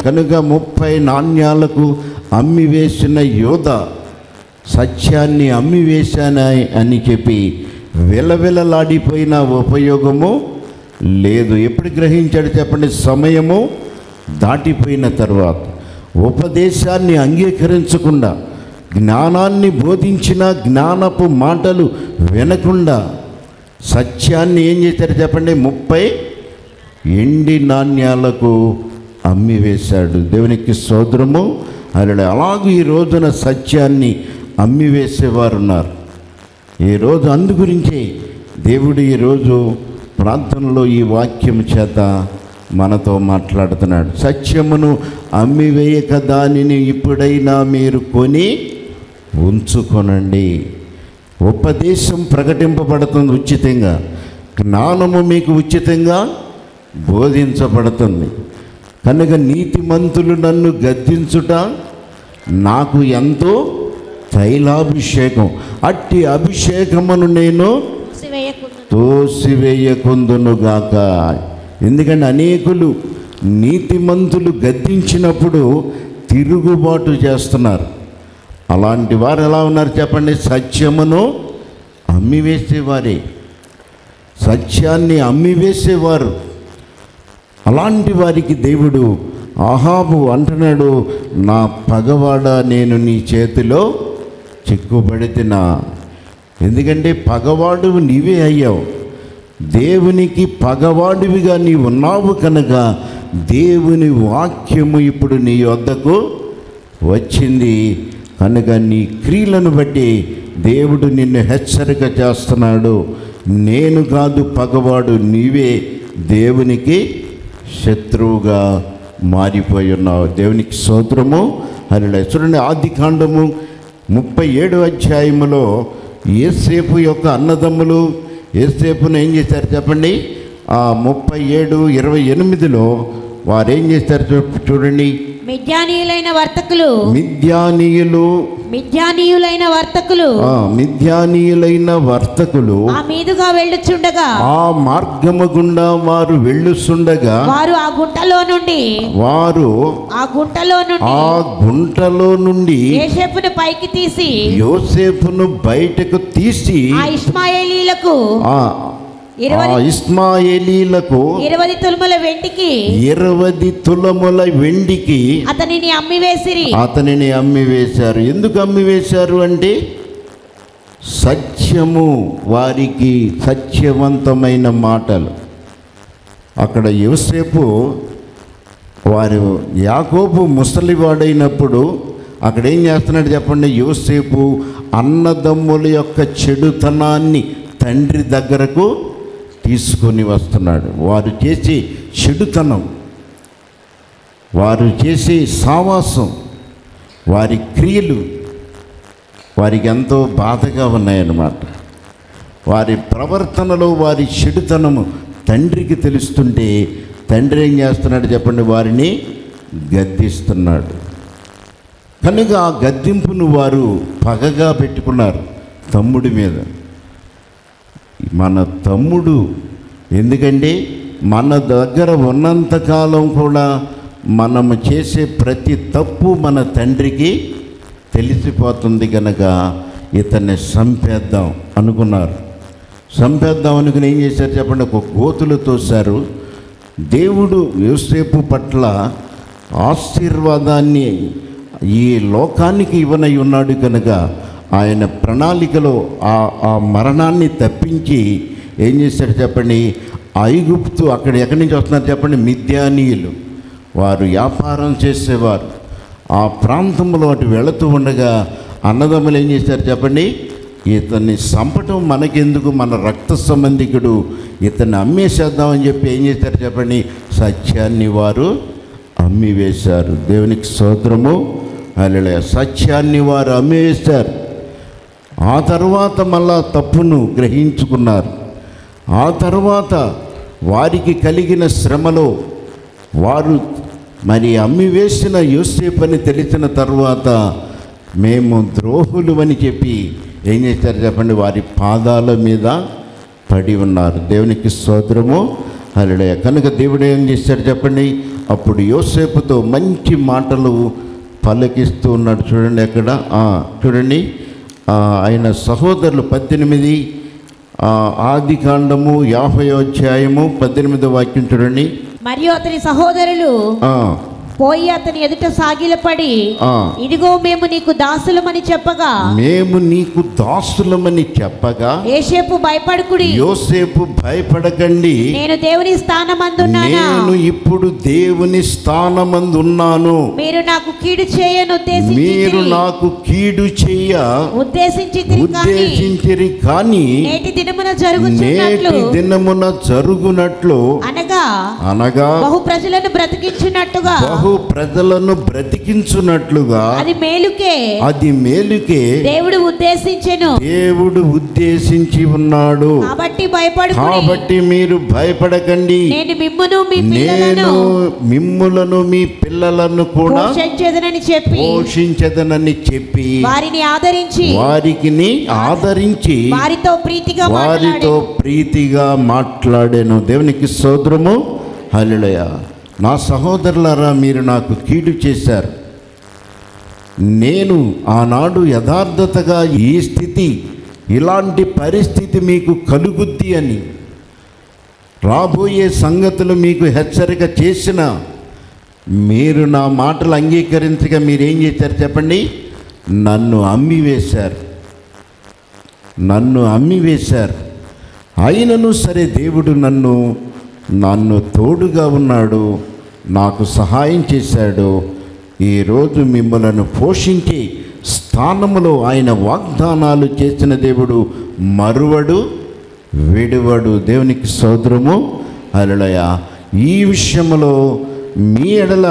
కనుక 30 నాణ్యాలకు అమ్మివేసిన యోధ సత్యాన్ని అమ్మివేశాను అని చెప్పి విలవిలలాడిపోయిన ఉపయోగము లేదు. ఎప్పుడు గ్రహించాడు చెప్పండి? సమయము దాటిపోయిన తర్వాత, ఉపదేశాన్ని అంగీకరించకుండా, జ్ఞానాన్ని బోధించిన జ్ఞానపు మాటలు వినకుండా సత్యాన్ని ఏం చేశారు చెప్పండి? 30 ఎండి నాణ్యాలకు అమ్మివేశాడు. దేవునికి స్తోత్రము. అలాగే ఈ రోజున సత్యాన్ని అమ్మివేసేవారు ఉన్నారు. ఈరోజు అందు గురించే దేవుడు ఈరోజు ప్రార్థనలో ఈ వాక్యం చేత మనతో మాట్లాడుతున్నాడు. సత్యమును అమ్మివేయక దానిని ఇప్పుడైనా మీరు కొని ఉంచుకొనండి. ఉపదేశం ప్రకటింపబడుతుంది ఉచితంగా, జ్ఞానము మీకు ఉచితంగా బోధించబడుతుంది. కనుక నీతిమంతులు నన్ను గద్దించుట నాకు ఎంతో తైలాభిషేకం, అట్టి అభిషేకమును నేను తోసివేయకుందునుగాక. ఎందుకంటే అనేకులు నీతిమంతులు గద్దించినప్పుడు తిరుగుబాటు చేస్తున్నారు. అలాంటి వారు ఎలా ఉన్నారు చెప్పండి? సత్యమును అమ్మివేసేవారే, సత్యాన్ని అమ్మివేసేవారు. అలాంటి వారికి దేవుడు ఆహాబు అంటున్నాడు, నా పగవాడ నేను నీ చేతిలో చిక్కుబడితినా. ఎందుకంటే పగవాడు నీవే అయ్యావు, దేవునికి పగవాడివిగా నీ ఉన్నావు. కనుక దేవుని వాక్యము ఇప్పుడు నీ వద్దకు వచ్చింది. కనుక నీ క్రియలను బట్టి దేవుడు నిన్ను హెచ్చరిక చేస్తున్నాడు. నేను కాదు పగవాడు, నీవే దేవునికి శత్రువుగా మారిపోయి ఉన్నావు. దేవునికి స్తోత్రము. హల్లెలూయా. చూడండి, ఆదికాండము 37వ అధ్యాయములో యోసేపు యొక్క అన్నదమ్ములు యోసేపును ఏం చేశారు చెప్పండి? 37:28లో వారు ఏం చేస్తారు చూడండి. మిద్యానీయులైన వర్తకులు ఆ మీదుగా వెళ్ళుచుండగా, ఆ మార్గము గుండా వారు వెళ్ళుచుండగా, వారు ఆ గుంటలో నుండి యోసేపును బయటకు తీసి ఇష్మాయేలీలకు 20 తులముల వెండికి అతనిని అమ్మివేశారు. ఎందుకు అమ్మివేశారు అంటే సత్యము, వారికి సత్యవంతమైన మాటలు. అక్కడ యోసేపు వారు యాకోబు ముసలివాడైనప్పుడు అక్కడ ఏం చేస్తున్నాడు చెప్పండి? యోసేపు అన్నదమ్ముల యొక్క చెడుతనాన్ని తండ్రి దగ్గరకు తీసుకొని వస్తున్నాడు. వారు చేసే చెడుతనం, వారు చేసే సావాసం, వారి క్రియలు వారికి ఎంతో బాధగా ఉన్నాయన్నమాట. వారి ప్రవర్తనలో వారి చెడుతనము తండ్రికి తెలుస్తుంటే తండ్రి ఏం చేస్తున్నాడు చెప్పండి? వారిని గద్దిస్తున్నాడు. కనుక ఆ గద్దింపును వారు పగగా పెట్టుకున్నారు తమ్ముడి మీద. మన తమ్ముడు, ఎందుకంటే మన దగ్గర ఉన్నంతకాలం కూడా మనము చేసే ప్రతి తప్పు మన తండ్రికి తెలిసిపోతుంది. కనుక ఇతన్ని చంపేద్దాం అనుకున్నారు. చంపేద్దాం అనుకుని ఏం చేశారు చెప్పండి? ఒక గోతులు తోశారు. దేవుడు యోసేపు పట్ల ఆశీర్వాదాన్ని ఈ లోకానికి ఇవ్వనై ఉన్నాడు. కనుక ఆయన ప్రణాళికలో ఆ మరణాన్ని తప్పించి ఏం చేశాడు చెప్పండి? ఐగుప్తు, అక్కడ ఎక్కడి నుంచి వస్తున్నారు చెప్పండి? మిద్యానీయులు, వారు వ్యాపారం చేసేవారు. ఆ ప్రాంతంలో అటు వెళుతూ ఉండగా అన్నదమ్ములు ఏం చేశారు చెప్పండి? ఇతన్ని చంపటం మనకెందుకు, మన రక్త సంబంధికుడు, ఇతన్ని అమ్మేసేద్దామని చెప్పి ఏం చేశారు చెప్పండి? సత్యాన్ని వారు అమ్మివేశారు. దేవునికి స్తోత్రము. హల్లెలూయా. సత్యాన్ని వారు అమ్మివేశారు. ఆ తర్వాత మళ్ళా తప్పును గ్రహించుకున్నారు. ఆ తర్వాత వారికి కలిగిన శ్రమలో వారు మరి అమ్మివేసిన యోసేపు అని తెలిసిన తర్వాత మేము ద్రోహులు అని చెప్పి ఏం చేశారు చెప్పండి? వారి పాదాల మీద పడి ఉన్నారు. దేవునికి స్తోత్రము. హల్లెలూయా. కనుక దేవుడు ఏం చేశాడు చెప్పండి? అప్పుడు యోసేపుతో మంచి మాటలు పలికిస్తూ ఉన్నాడు. చూడండి అక్కడ చూడండి, ఆయన సహోదరులు 18 ఆది కాండము 50వ అధ్యాయము 18వ వాక్యం చూడండి. మరియు అతని సహోదరులు పోయి అతని ఎదుట సాగిలపడి, ఇదిగో మేము నీకు దాసులమని చెప్పగా, యోసేపు భయపడకుడి, యోసేపు భయపడకండి, నేను దేవుని స్థానమందున్నాను, నేను ఇప్పుడు దేవుని స్థానమందున్నాను, మీరు నాకు కీడు చేయను ఉద్దేశించిరి కానీ నేటి దినమున జరుగునట్లు అనగా బహు ప్రజలను బ్రతికించున్నట్లుగా అది మేలుకే దేవుడు ఉద్దేశించి ఉన్నాడు. కాబట్టి మీరు భయపడకండి, నేను మిమ్ములను మీ పిల్లలను కూడా పోషించదనని చెప్పి వారిని ఆదరించి వారితో ప్రీతిగా మాట్లాడాను. దేవునికి స్తోత్రము. హల్లెలూయా. నా సహోదరులారా, మీరు నాకు కీడు చేశారు. నేను ఆనాడు యథార్థతగా ఈ స్థితి, ఇలాంటి పరిస్థితి మీకు కలుగుద్ది అని, రాబోయే సంగతులు మీకు హెచ్చరిక చేసిన మీరు నా మాటలు అంగీకరించగా మీరేం చేశారు చెప్పండి? నన్ను అమ్మివేశారు. అయినను సరే దేవుడు నన్ను తోడుగా ఉన్నాడు, నాకు సహాయం చేశాడు. ఈరోజు మిమ్మలను పోషించే స్థానములో ఆయన వాగ్దానాలు చేసిన దేవుడు మరువడు, విడువడు. దేవునికి స్తోత్రము. హల్లెలూయా. ఈ విషయంలో మీ ఎడల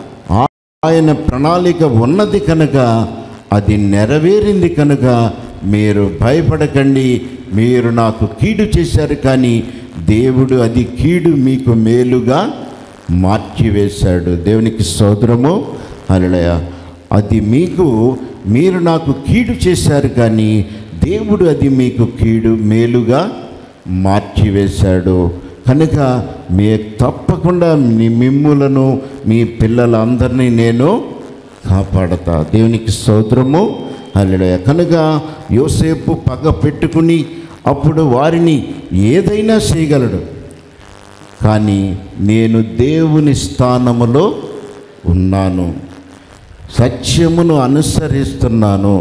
ఆయన ప్రణాళిక ఉన్నది కనుక, అది నెరవేరింది కనుక మీరు భయపడకండి. మీరు నాకు కీడు చేశారు కానీ దేవుడు అది కీడు మీకు మేలుగా మార్చివేశాడు. దేవునికి స్తోత్రము. హల్లెలూయా. అది మీరు నాకు కీడు చేశారు కానీ దేవుడు అది మీకు మేలుగా మార్చివేశాడు కనుక తప్పకుండా మిమ్ములను మీ పిల్లలందరినీ నేను కాపాడతా. దేవునికి స్తోత్రము. హల్లెలూయా. కనుక యోసేపు పగ పెట్టుకుని అప్పుడు వారిని ఏదైనా చేయగలడు, కానీ నేను దేవుని స్థానములో ఉన్నాను, సత్యమును అనుసరిస్తున్నాను,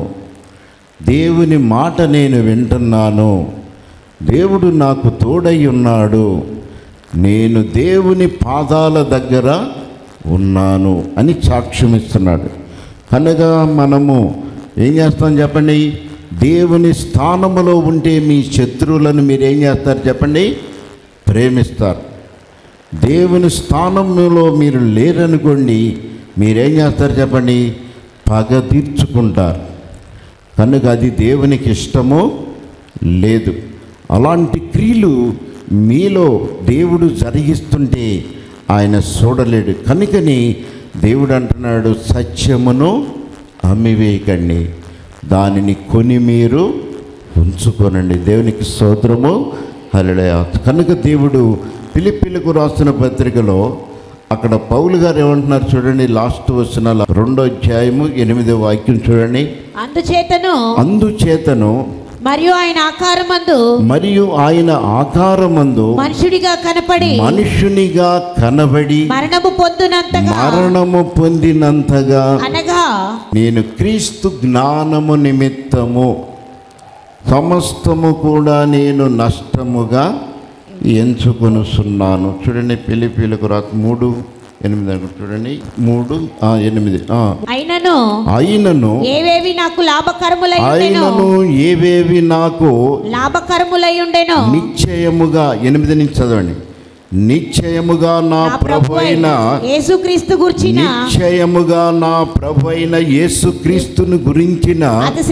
దేవుని మాట నేను వింటున్నాను, దేవుడు నాకు తోడై ఉన్నాడు, నేను దేవుని పాదాల దగ్గర ఉన్నాను అని సాక్ష్యం ఇస్తున్నాడు. కనుక మనము ఏం చేస్తాం చెప్పండి? దేవుని స్థానములో ఉంటే మీ శత్రువులను మీరు ఏం చేస్తారు చెప్పండి? ప్రేమిస్తారు. దేవుని స్థానంలో మీరు లేరనుకోండి, మీరేం చేస్తారు చెప్పండి? పగ తీర్చుకుంటారు. కనుక అది దేవునికి ఇష్టమో లేదు. అలాంటి క్రియలు మీలో దేవుడు జరిగిస్తుంటే ఆయన చూడలేడు. కనుకని దేవుడు అంటున్నాడు, సత్యమును అమ్మివేయకండి, దానిని కొని మీరు ఉంచుకోనండి. దేవునికి స్తోత్రము. హల్లెలూయా. కనుక దేవుడు ఫిలిప్పీలకు రాసిన పత్రికలో అక్కడ పౌలు గారు ఏమంటున్నారు చూడండి, లాస్ట్ వచనాల 2వ అధ్యాయము 8వ వాక్యం చూడండి. అందుచేతను మరియు ఆయన ఆకారమందు మనుషునిగా కనబడి మరణము పొందినంతగా అనగా నేను క్రీస్తు జ్ఞానము నిమిత్తము సమస్తము కూడా నేను నష్టముగా ఎంచుకొనుచున్నాను. చూడండి, ఫిలిప్పీలకు రాక 3:8 చూడండి, 3:8. అయినను ఏవేవి నాకు లాభకరములై ఉండెనో నిశ్చయముగా 8 నుంచి చదవండి. నిశ్చయముగా నా ప్రభువైన యేసుక్రీస్తు గురించిన యేసుక్రీస్తును గురించిన అతి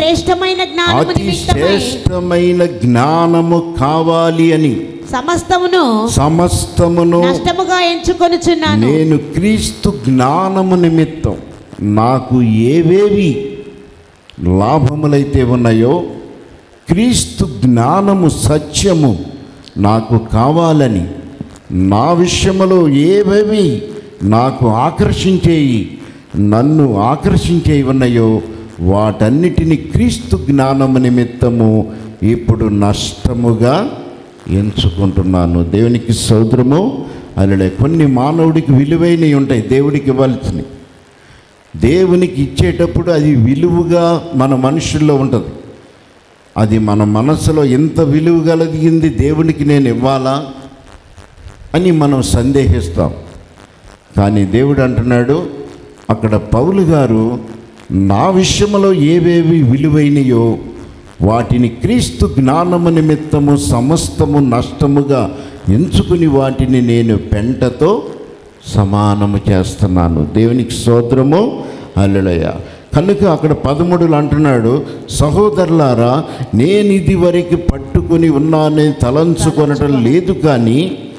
శ్రేష్టమైన జ్ఞానము కావాలి అని సమస్తమును నష్టముగా ఎంచుకొనుచున్నాను. నేను క్రీస్తు జ్ఞానము నిమిత్తం నాకు ఏవేవి లాభములైతే ఉన్నాయో, క్రీస్తు జ్ఞానము సత్యము నాకు కావాలని, నా విషయములో ఏవేవి నాకు ఆకర్షించేయి, నన్ను ఆకర్షించేవి ఉన్నాయో వాటన్నిటిని క్రీస్తు జ్ఞానము నిమిత్తము ఇప్పుడు నష్టముగా ఎంచుకుంటున్నాను. దేవునికి స్తోత్రము. అలా కొన్ని మానవుడికి విలువైనవి ఉంటాయి, దేవుడికి ఇవ్వాల్సినవి. దేవునికి ఇచ్చేటప్పుడు అది విలువగా మన మనుషుల్లో ఉంటుంది. అది మన మనసులో ఎంత విలువ కలిగింది దేవునికి నేను ఇవ్వాలా అని మనం సందేహిస్తాం. కానీ దేవుడు అంటున్నాడు అక్కడ పౌలు గారు, నా విషయంలో ఏవేవి విలువైనయో వాటిని క్రీస్తు జ్ఞానము నిమిత్తము సమస్తము నష్టముగా ఎంచుకుని వాటిని నేను పెంటతో సమానము చేస్తున్నాను. దేవునికి స్తోత్రము. హల్లెలూయా. కనుక అక్కడ 13 అంటున్నాడు, సహోదరులారా, నేను ఇది వరకు పట్టుకుని ఉన్నానని తలంచుకొనటం లేదు, కానీ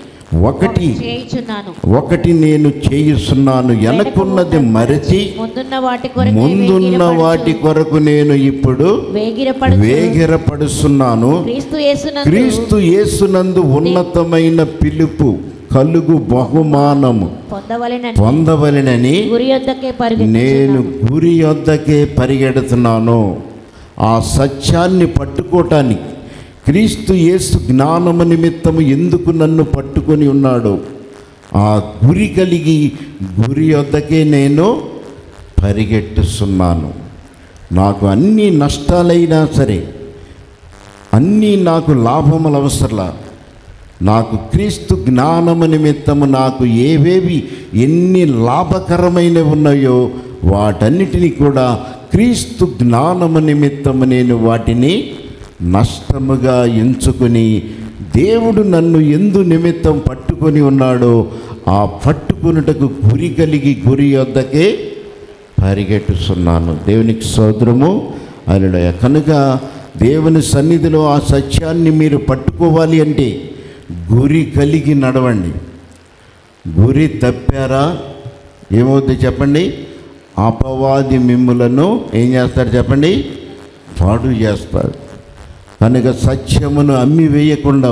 ఒకటి నేను చేయుచున్నాను, వెనకున్నది మరచి ముందున్న వాటి కొరకు నేను ఇప్పుడు వేగిరపడుచున్నాను. క్రీస్తు యేసునందు ఉన్నతమైన పిలుపు కలుగు బహుమానము పొందవలెనని నేను గురి యొద్దకే పరిగెడుతున్నాను. ఆ సత్యాన్ని పట్టుకోవటానికి క్రీస్తు యేసు జ్ఞానము నిమిత్తము ఎందుకు నన్ను పట్టుకొని ఉన్నాడు, ఆ గురి కలిగి గురి యొద్దకే నేను పరిగెట్టుస్తున్నాను. నాకు అన్ని నష్టాలైనా సరే, అన్నీ నాకు లాభములు అవసరంలా, నాకు క్రీస్తు జ్ఞానము నిమిత్తము నాకు ఏవేవి ఎన్ని లాభకరమైనవి ఉన్నాయో వాటన్నిటినీ కూడా క్రీస్తు జ్ఞానము నిమిత్తము నేను వాటిని నష్టముగా ఎంచుకొని, దేవుడు నన్ను ఎందు నిమిత్తం పట్టుకొని ఉన్నాడో ఆ పట్టుకొనుటకు గురి కలిగి గురి యొద్దకే పరిగెట్టుస్తున్నాను. దేవునికి స్తోత్రము. హల్లెలూయా. కనుక దేవుని సన్నిధిలో ఆ సత్యాన్ని మీరు పట్టుకోవాలి అంటే గురి కలిగి నడవండి. గురి తప్పారా ఏమవుద్ది చెప్పండి? అపవాది మిమ్ములను ఏం చేస్తాడు చెప్పండి? పాడు చేస్తాడు. కనుక సత్యమును అమ్మి వేయకుండా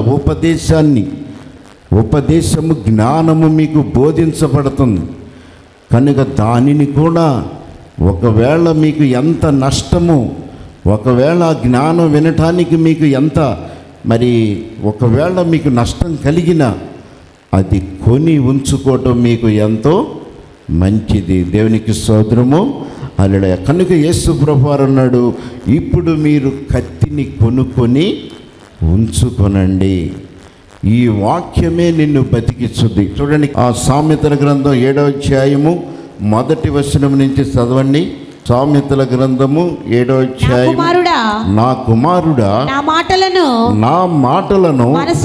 ఉపదేశము జ్ఞానము మీకు బోధించబడుతుంది. కనుక దానిని కూడా ఒకవేళ మీకు ఎంత నష్టము, ఒకవేళ ఆ జ్ఞానం వినటానికి మీకు ఎంత ఒకవేళ మీకు నష్టం కలిగినా అది కొని ఉంచుకోవటం మీకు ఎంతో మంచిది. దేవునికి స్తోత్రము. హల్లెలూయా. కనుక యేసు ప్రభువారు అన్నాడు, ఇప్పుడు మీరు కత్తిని కొనుక్కొని ఉంచుకొనండి, ఈ వాక్యమే నిన్ను బతికిస్తుంది. చూడండి, ఆ సామెతల గ్రంథం 7వ అధ్యాయము 1వ వచనం నుంచి చదవండి. సామెతల గ్రంథము 7వ అధ్యాయం. నా కుమారుడా, నా మాటలను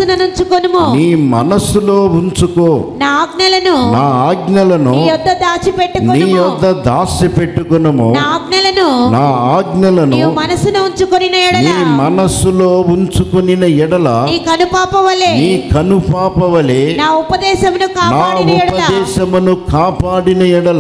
నీ మనస్సులో ఉంచుకో, నా ఆజ్ఞలను నీ యొద్ద దాచిపెట్టుకొనుము, నా ఆజ్ఞలను నీ మనస్సులో ఉంచుకొనిన ఎడల నీ కనుపాప వలె నా ఉపదేశమును కాపాడిన ఎడల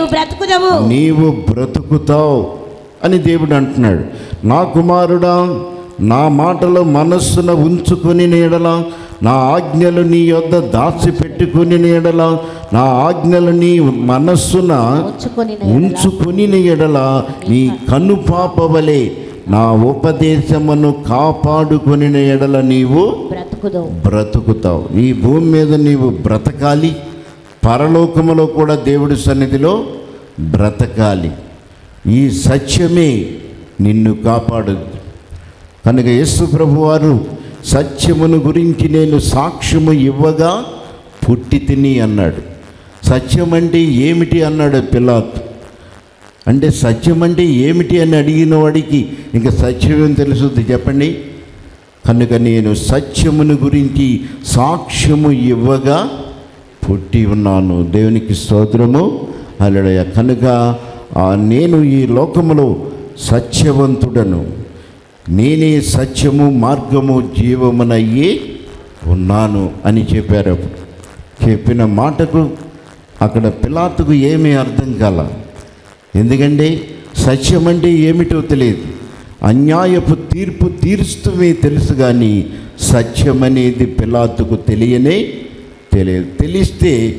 నీవు బ్రతుకుతావు అని దేవుడు అంటున్నాడు. నా కుమారుడా, నా మాటలు మనస్సున ఉంచుకొని ఎడల, నా ఆజ్ఞలు నీ యొద్ద దాచిపెట్టుకుని ఎడల, నా ఆజ్ఞలు నీ మనస్సున ఉంచుకొని ఎడల నీ కనుపాప వలె నా ఉపదేశమును కాపాడుకొని ఎడల నీవు బ్రతుకుతావు. ఈ భూమి మీద నీవు బ్రతకాలి, పరలోకములో కూడా దేవుడి సన్నిధిలో బ్రతకాలి. ఈ సత్యమే నిన్ను కాపాడుద్ది. కనుక యేసు ప్రభువారు సత్యమును గురించి నేను సాక్ష్యము ఇవ్వగా పుట్టి తిని అన్నాడు. సత్యం అంటే ఏమిటి అన్నాడు పిలాతు. అంటే సత్యం అంటే ఏమిటి అని అడిగిన వాడికి ఇంకా సత్యం తెలుస్తుంది చెప్పండి. కనుక నేను సత్యమును గురించి సాక్ష్యము ఇవ్వగా పుట్టి ఉన్నాను. దేవునికి స్తోత్రము. హల్లెలూయా. కనుక నేను ఈ లోకములో సత్యవంతుడను, నేనే సత్యము మార్గము జీవమునయ్యి ఉన్నాను అని చెప్పారు. చెప్పిన మాటకు అక్కడ పిలాతుకు ఏమీ అర్థం కాల. ఎందుకంటే సత్యం అంటే ఏమిటో తెలియదు. అన్యాయపు తీర్పు తీరుస్తూనే తెలుసు, కానీ సత్యం అనేది పిలాతుకు తెలియదు. తెలిస్తే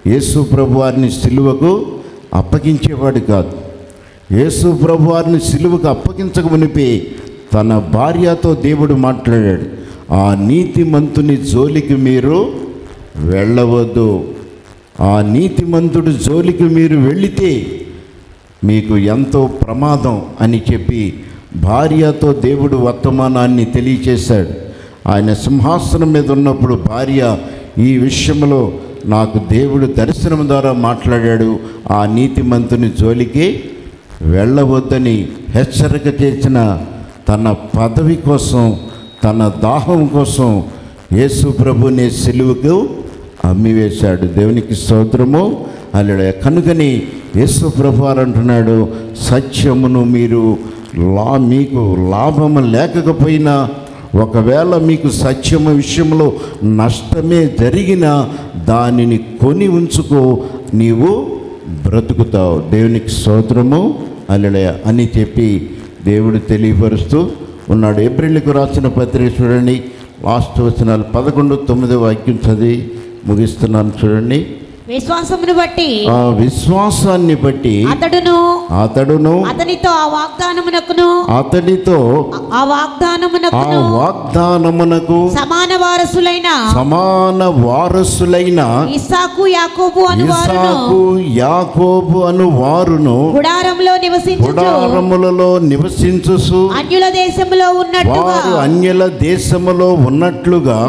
యేసు ప్రభువారిని సిలువకు అప్పగించేవాడు కాదు. యేసు ప్రభువారిని సిలువకు అప్పగించక మునిపే తన భార్యతో దేవుడు మాట్లాడాడు, ఆ నీతిమంతుని జోలికి మీరు వెళ్ళవద్దు, ఆ నీతిమంతుడి జోలికి మీరు వెళితే మీకు ఎంతో ప్రమాదం అని చెప్పి భార్యతో దేవుడు వర్తమానాన్ని తెలియచేశాడు. ఆయన సింహాసనం మీద ఉన్నప్పుడు భార్య ఈ విషయంలో నాకు దేవుడు దర్శనం ద్వారా మాట్లాడాడు, ఆ నీతిమంతుని జోలికి వెళ్ళవద్దని హెచ్చరిక చేసిన తన పదవి కోసం, తన దాహం కోసం యేసు ప్రభుని సిలువకు అమ్మివేశాడు. దేవునికి స్తోత్రము. హల్లెలూయా. కనుకని యేసు ప్రభువారు అంటున్నాడు, సత్యమును మీరు మీకు లాభము లేకపోయినా, ఒకవేళ మీకు సత్యము విషయంలో నష్టమే జరిగినా దానిని కొని ఉంచుకో, నీవు బ్రతుకుతావు. దేవునికి స్తోత్రము. హల్లెలూయా అని చెప్పి దేవుడు తెలియపరుస్తూ ఉన్నాడు. ఏప్రిల్కు రాసిన పత్రిక చూడండి, లాస్ట్ వచనాలు 11:9 వాక్యం చదివి ముగిస్తున్నాను చూడండి. విశ్వాసమును బట్టి, ఆ విశ్వాసాన్ని బట్టి అతడును అతనితో ఆ వాగ్దానమునకు సమాన వారసులైన ఇస్సాకు యాకోబు అను వారును గుడారములలో నివసించుచు అన్యుల దేశములో ఉన్నట్లుగా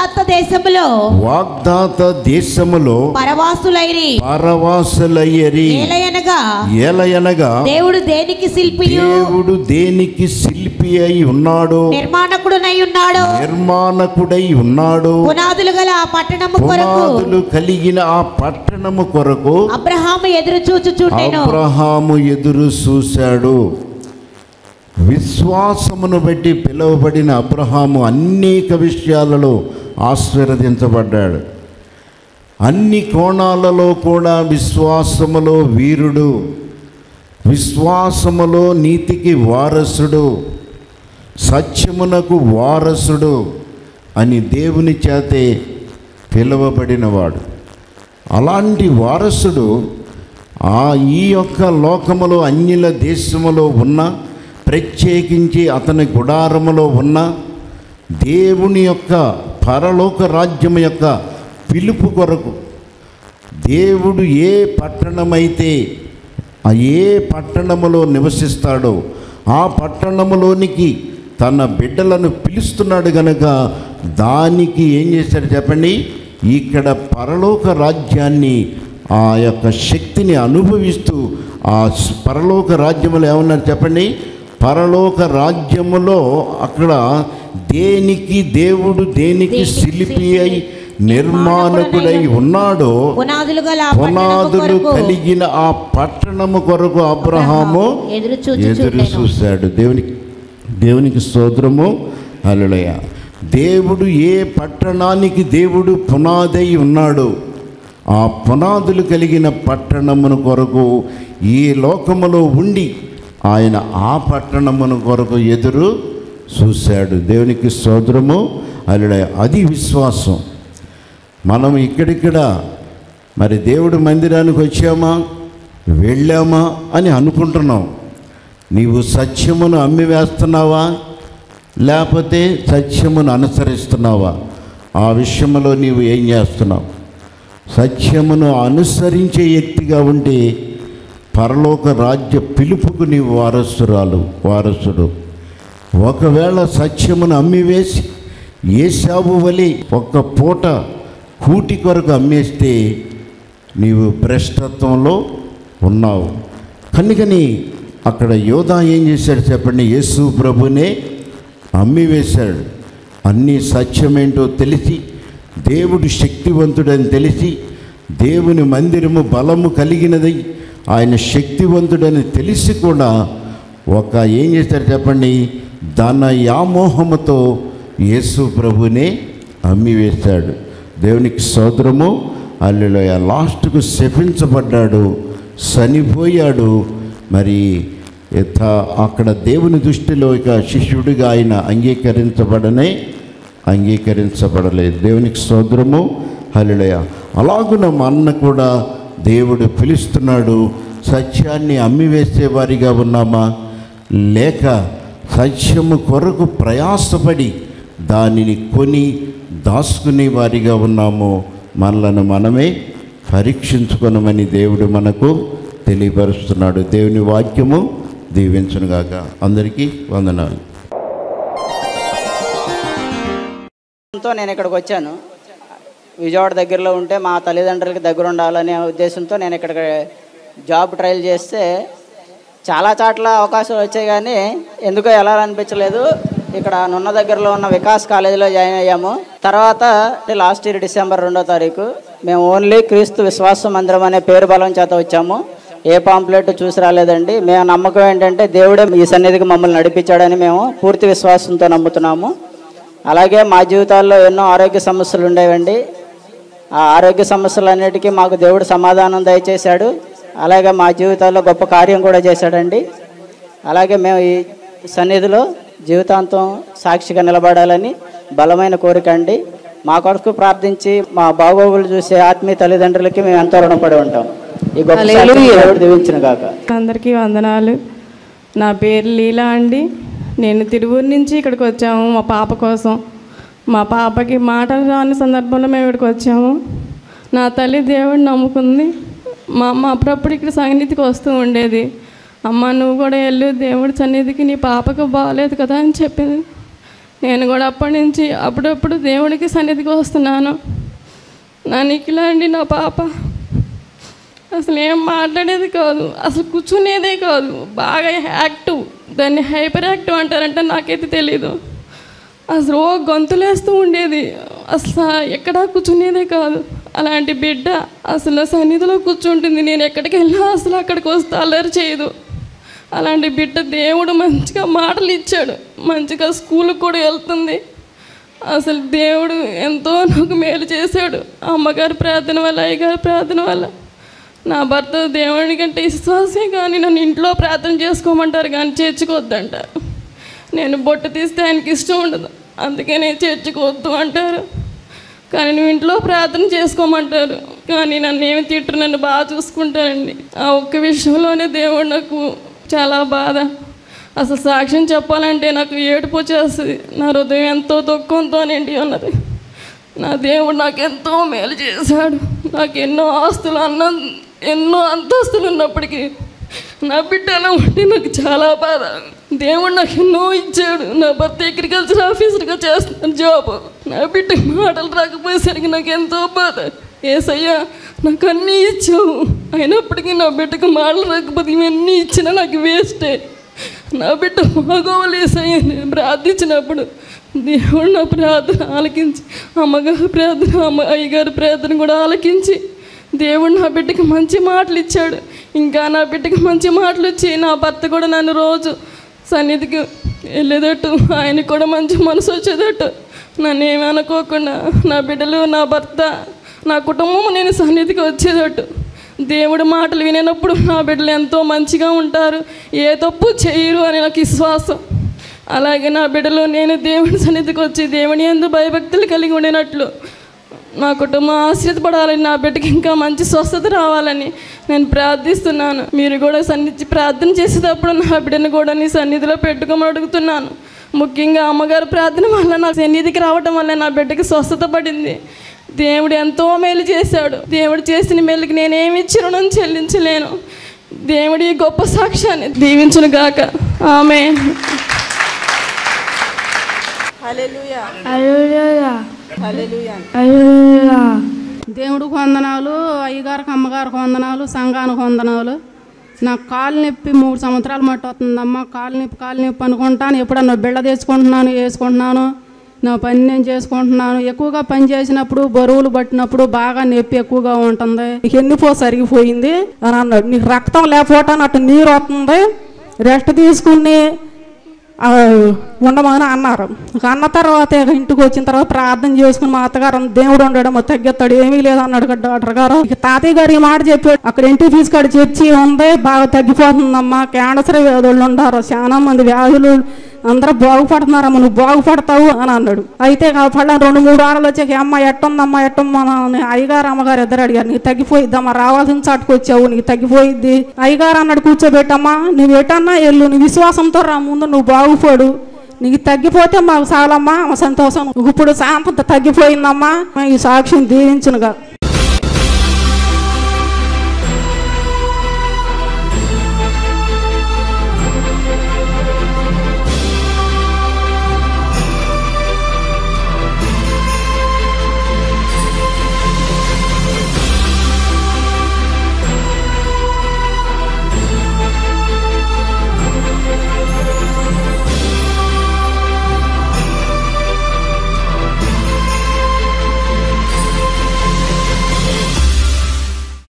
వాగ్దాత దేశములో పరవాసులయ్యరి. ఏలయనగా దేవుడు దేనికి శిల్పి అయి ఉన్నాడు, నిర్మాణకుడై ఉన్నాడు. పునాదులు కలిగిన ఆ పట్టణము కొరకు అబ్రహాము ఎదురు చూశాడు. విశ్వాసమును బట్టి పిలువబడిన అబ్రహాము అనేక విషయాలలో ఆశీర్వదించబడ్డాడు. అన్ని కోణాలలో కూడా విశ్వాసములో వీరుడు, విశ్వాసములో నీతికి వారసుడు, సత్యమునకు వారసుడు అని దేవుని చేతే పిలువబడినవాడు. అలాంటి వారసుడు ఈ యొక్క లోకములో అన్యుల దేశములో ఉన్న, ప్రత్యేకించి అతని గుడారములో ఉన్న దేవుని యొక్క పరలోక రాజ్యము యొక్క పిలుపు కొరకు దేవుడు ఏ పట్టణమైతే ఏ పట్టణములో నివసిస్తాడో ఆ పట్టణములోనికి తన బిడ్డలను పిలుస్తున్నాడు గనుక దానికి ఏం చేశాడు చెప్పండి, ఇక్కడ పరలోక రాజ్యాన్ని, ఆ యొక్క శక్తిని అనుభవిస్తూ ఆ పరలోక రాజ్యములో ఏమన్నారు చెప్పండి, పరలోక రాజ్యములో అక్కడ దేవుడు దేనికి శిల్పి అయి నిర్మాణకుడై ఉన్నాడో పునాదులు కలిగిన ఆ పట్టణము కొరకు అబ్రహాము ఎదురు చూశాడు. దేవునికి స్తోత్రము. హల్లెలూయా. దేవుడు ఏ పట్టణానికి దేవుడు పునాదై ఉన్నాడో ఆ పునాదులు కలిగిన పట్టణమును కొరకు ఈ లోకములో ఉండి ఆయన ఆ పట్టణమును కొరకు ఎదురు చూశాడు. దేవునికి స్తోత్రము. హల్లెలూయా. అది విశ్వాసం. మనం ఇక్కడిక్కడ మరి దేవుడి మందిరానికి వచ్చామా, వెళ్ళామా అని అనుకుంటున్నాం. నీవు సత్యమును అమ్మివేస్తున్నావా, లేకపోతే సత్యమును అనుసరిస్తున్నావా? ఆ విషయంలో నీవు ఏం చేస్తున్నావు? సత్యమును అనుసరించే వ్యక్తిగా ఉంటే పరలోక రాజ్య పిలుపుకు నీవు వారసుడు. ఒకవేళ సత్యమును అమ్మివేసి ఏశావు వలె ఒక్క పూట కూటి కొరకు అమ్మేస్తే నీవు భ్రష్టత్వంలో ఉన్నావు. కనుకని అక్కడ యోధా ఏం చేశాడు చెప్పండి, యేసు ప్రభునే అమ్మివేశాడు. అన్నీ సత్యమేంటో తెలిసి, దేవుడు శక్తివంతుడని తెలిసి, దేవుని మందిరము బలము కలిగినది, ఆయన శక్తివంతుడని తెలిసి కూడా ఏం చేశారు చెప్పండి, ధన యామోహముతో యేసు ప్రభునే అమ్మివేశాడు. దేవునికి స్తోత్రము. హల్లెలూయా. లాస్ట్కు శపించబడ్డాడు, చనిపోయాడు. మరి అక్కడ దేవుని దృష్టిలో ఇక శిష్యుడిగా ఆయన అంగీకరించబడలేదు. దేవునికి స్తోత్రము. హల్లెలూయా. అలాగున మా అన్న కూడా దేవుడు పిలుస్తున్నాడు. సత్యాన్ని అమ్మివేసే వారిగా ఉన్నామా, లేక సత్యము కొరకు ప్రయాసపడి దానిని కొని దాచుకునే వారిగా ఉన్నామో మనలను మనమే పరీక్షించుకొనమని దేవుడు మనకు తెలియపరుస్తున్నాడు. దేవుని వాక్యము దీవించునుగాక. అందరికీ వందనాలు. నేను ఇక్కడికి వచ్చాను. విజయవాడ దగ్గరలో ఉంటే మా తల్లిదండ్రులకి దగ్గర ఉండాలనే ఉద్దేశంతో నేను ఇక్కడ జాబ్ ట్రయల్ చేస్తే చాలా చోట్ల అవకాశాలు వచ్చాయి, కానీ ఎందుకో ఎలా అనిపించలేదు. ఇక్కడ నున్న దగ్గరలో ఉన్న వికాస్ కాలేజీలో జాయిన్ అయ్యాము. తర్వాత లాస్ట్ ఇయర్ డిసెంబర్ 2వ తారీఖు మేము ఓన్లీ క్రీస్తు విశ్వాస మందిరం అనే పేరు బలం చేత వచ్చాము. ఏ పాంప్లెట్ చూసి రాలేదండి. మేము నమ్మకం ఏంటంటే దేవుడే ఈ సన్నిధికి మమ్మల్ని నడిపించాడని మేము పూర్తి విశ్వాసంతో నమ్ముతున్నాము. అలాగే మా జీవితాల్లో ఎన్నో ఆరోగ్య సమస్యలు ఉండేవండి. ఆ ఆరోగ్య సమస్యలన్నిటికీ మాకు దేవుడు సమాధానం దయచేశాడు. అలాగే మా జీవితాల్లో గొప్ప కార్యం కూడా చేశాడండి. అలాగే మేము ఈ సన్నిధిలో జీవితాంతం సాక్షిగా నిలబడాలని బలమైన కోరిక అండి. మా కొరకు ప్రార్థించి మా బాగోగులు చూసే ఆత్మీయ తల్లిదండ్రులకి మేము ఎంతో రుణపడి ఉంటాం. ఈ గొప్ప దేవుడు దీవించిన గాక. అందరికీ వందనాలు. నా పేరు లీలా అండి. నేను తిరువూరు నుంచి ఇక్కడికి వచ్చాము మా పాప కోసం. మా పాపకి మాటలు రాని సందర్భంలో మేము ఇక్కడికి వచ్చాము. నా తల్లి దేవుడిని నమ్ముకుంది. మా అమ్మ అప్పుడప్పుడు ఇక్కడ సన్నిధికి వస్తూ ఉండేది. అమ్మ నువ్వు కూడా వెళ్ళు దేవుడి సన్నిధికి, నీ పాపకు బాగాలేదు కదా అని చెప్పింది. నేను కూడా అప్పటి నుంచి అప్పుడప్పుడు దేవుడికి సన్నిధికి వస్తున్నాను. నా నిఖిల అండి, నా పాప అసలు ఏం మాట్లాడేది కాదు, అసలు కూర్చునేదే కాదు, బాగా యాక్టివ్. దాన్ని హైపర్ యాక్టివ్ అంటారంటే నాకైతే తెలీదు. అసలు గొంతులేస్తూ ఉండేది, అసలు ఎక్కడా కూర్చునేదే కాదు. అలాంటి బిడ్డ అసలు సన్నిధిలో కూర్చుంటుంది. నేను ఎక్కడికి వెళ్ళినా అసలు అక్కడికి వస్తే అల్లరి చేయదు. అలాంటి బిడ్డ దేవుడు మంచిగా మాటలు ఇచ్చాడు. మంచిగా స్కూల్కి కూడా వెళ్తుంది. అసలు దేవుడు ఎంతో నాకు మేలు చేశాడు. అమ్మగారి ప్రార్థన వల్ల, అయ్యగారి ప్రార్థన వల్ల. నా భర్త దేవుడి కంటే విశ్వాసే, కానీ నన్ను ఇంట్లో ప్రార్థన చేసుకోమంటారు కానీ చేర్చుకోవద్దంటారు. నేను బొట్టు తీస్తే ఆయనకి ఇష్టం ఉండదు, అందుకే నేను చేర్చుకోవద్దు అంటారు. కానీ నువ్వు ఇంట్లో ప్రార్థన చేసుకోమంటారు, కానీ నన్ను ఏమి తిట్టరు, నన్ను బాగా చూసుకుంటారండి. ఆ ఒక్క విషయంలోనే దేవుడు నాకు చాలా బాధ. అసలు సాక్ష్యం చెప్పాలంటే నాకు ఏడుపు వచ్చేస్తుంది. నా హృదయం ఎంతో దుఃఖంతో నిండి ఉన్నది. నా దేవుడు నాకు ఎంతో మేలు చేశాడు. నాకు ఎన్నో అంతస్తులు ఉన్నప్పటికీ నా బిడ్డ ఎలా ఉంటే నాకు చాలా బాధ. దేవుడు నాకు ఎన్నో ఇచ్చాడు. నా భర్త అగ్రికల్చర్ ఆఫీసర్గా చేస్తున్నాను జాబ్. నా బిడ్డ మాటలు రాకపోయేసరికి నాకు ఎంతో బాధ. ఏసయ్యా నాకు అన్నీ ఇచ్చావు, అయినప్పటికీ నా బిడ్డకు మాటలు రాకపోతే ఇవన్నీ ఇచ్చినా నాకు వేస్టే. నా బిడ్డ బాగోవాలి ఏసయ్యా నేను ప్రార్థించినప్పుడు దేవుడు నా ప్రార్థన ఆలకించి, అమ్మగారి ప్రార్థన, అయ్యగారి ప్రార్థన కూడా ఆలకించి దేవుడు నా బిడ్డకి మంచి మాటలు ఇచ్చాడు. ఇంకా నా బిడ్డకి మంచి మాటలు ఇచ్చి నా భర్త కూడా నన్ను రోజు సన్నిధికి వెళ్ళేటట్టు, ఆయనకు కూడా మంచి మనసు వచ్చేటట్టు, నన్ను ఏమీ అనుకోకుండా నా బిడ్డలు, నా భర్త, నా కుటుంబం నేను సన్నిధికి వచ్చేటట్టు దేవుడి మాటలు వినేటప్పుడు నా బిడ్డలు ఎంతో మంచిగా ఉంటారు, ఏ తప్పు చేయరు అని నాకు విశ్వాసం. అలాగే నా బిడ్డలు నేను దేవుడి సన్నిధికి వచ్చి దేవుని యందు భయభక్తులు కలిగి ఉండినట్లు నా కుటుంబం ఆశీర్వదించబడాలని, నా బిడ్డకి ఇంకా మంచి స్వస్థత రావాలని నేను ప్రార్థిస్తున్నాను. మీరు కూడా సన్నిధి ప్రార్థన చేసేటప్పుడు నా బిడ్డను కూడా నీ సన్నిధిలో పెట్టుకోమని అడుగుతున్నాను. ముఖ్యంగా అమ్మగారు ప్రార్థన వల్ల నాకు సన్నిధికి రావడం వల్ల నా బిడ్డకి స్వస్థత పడింది. దేవుడు ఎంతో మేలు చేశాడు. దేవుడు చేసిన మేలుకి నేనేమి ఇచ్చి రుణం చెల్లించలేను. దేవుడి గొప్ప సాక్ష్యాన్ని దీవించును గాక. ఆమేన్. హల్లెలూయా. హల్లెలూయా. హల్లెలూయా. హల్లెలూయా. దేవుడికి వందనాలు, అయ్యగారికి అమ్మగారికి వందనాలు, సంఘానికి వందనాలు. నాకు కాలు నొప్పి 3 సంవత్సరాలు మట్టి వస్తుందమ్మా. కాలు నొప్పి అనుకుంటాను. ఎప్పుడన్నా బిళ్ళ తెచ్చుకుంటున్నాను, వేసుకుంటున్నాను, నా పని నేను చేసుకుంటున్నాను. ఎక్కువగా పని చేసినప్పుడు, బరువులు పట్టినప్పుడు బాగా నొప్పి ఎక్కువగా ఉంటుంది. నీకు ఎన్నిపో సరిగిపోయింది అని అన్నాడు. నీకు రక్తం లేకపోవటాన్ని అటు నీరు వస్తుంది, రెస్ట్ తీసుకుని ఉండమని అన్నారు. అన్న తర్వాత ఇంటికి వచ్చిన తర్వాత ప్రార్థన చేసుకుని మా అత్తగారు దేవుడు ఉండడం తగ్గిస్తాడు, ఏమీ లేదన్నాడు డాక్టర్ గారు. తాతయ్య గారు ఈ మాట చెప్పాడు. అక్కడ ఇంటి తీసుకాడు చర్చి ఉంది, బాగా తగ్గిపోతుందమ్మా. క్యాన్సర్ వ్యాధులు ఉన్నారు, చాలా మంది వ్యాధులు అందరూ బాగుపడుతున్నారమ్మ, నువ్వు బాగుపడతావు అని అన్నాడు. అయితే పళ్ళ 2-3 వారాలు వచ్చాక అమ్మ ఎట్టుందమ్మా ఎట్టమ్మా అని అయ్యగారు అమ్మగారు ఇద్దరు అడిగారు. నీకు తగ్గిపోయిద్దమ్మా, రావాల్సిన చాటుకు వచ్చావు, నీకు తగ్గిపోయిద్ది. అయ్యగారు అన్నాడు, కూర్చోబెట్టమ్మా, నువ్వు ఎటన్నా వెళ్ళు, నీ విశ్వాసంతో రా, ముందు నువ్వు బాగుపడు, నీకు తగ్గిపోతే మాకు చాలమ్మా సంతోషం, ఇప్పుడు శాంతం తగ్గిపోయిందమ్మా, ఈ సాక్ష్యం దీవించునుగా.